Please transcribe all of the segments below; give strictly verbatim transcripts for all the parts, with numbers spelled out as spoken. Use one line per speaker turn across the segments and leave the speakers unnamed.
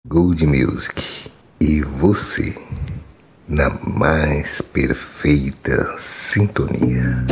Gold Music e você na mais perfeita sintonia.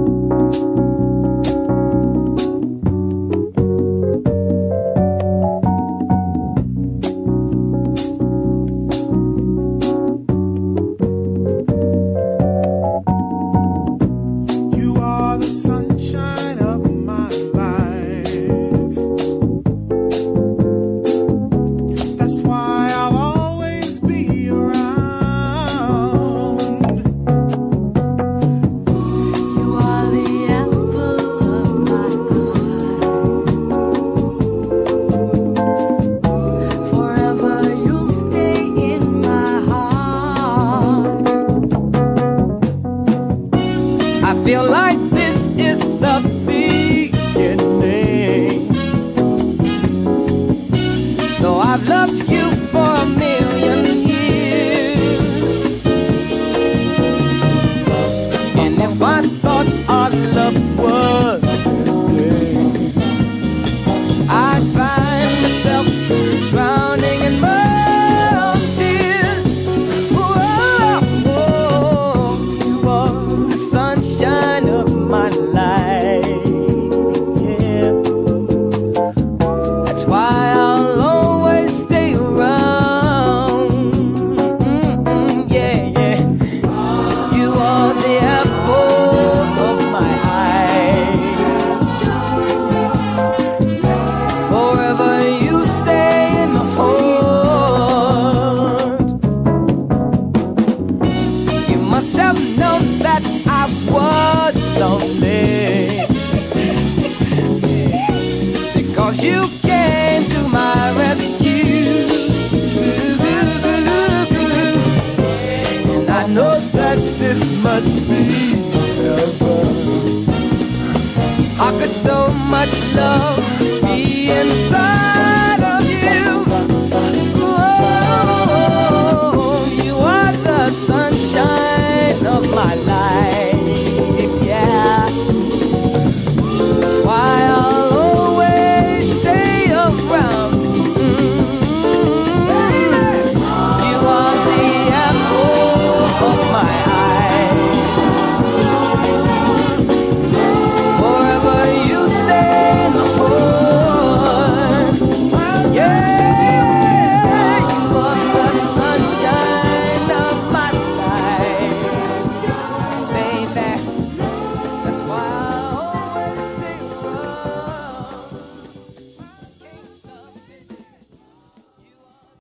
I feel like this is the beginning. Though I've loved you for a million years, and if I thought our love was ending, I'd find myself drowning in my own tears. Whoa, whoa, you are the sunshine of my life, yeah. That's why I'll always stay around, mm-mm, yeah, yeah. You are the apple of my eye. Forever you stay in my heart. You must have known that I was lonely, because you came to my rescue. And I know that this must be heaven. How could so much love be inside